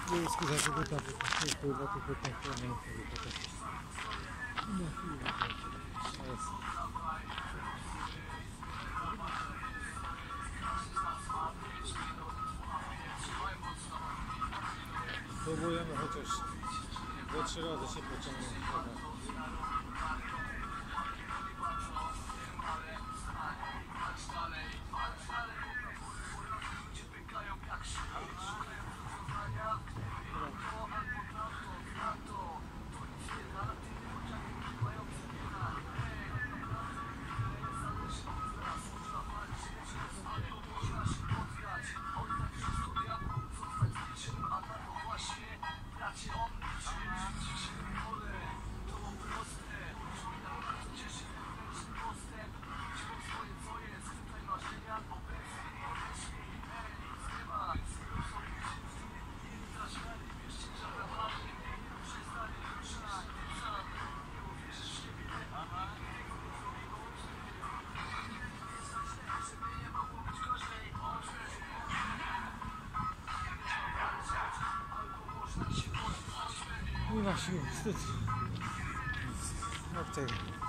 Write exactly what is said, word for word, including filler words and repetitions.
Miejski zaczęły tam wpływa tu pytania. Na chwilę. Próbujemy chociaż dwa trzy razy się pociągnąć. Nie ma siły, wstyd. No w tej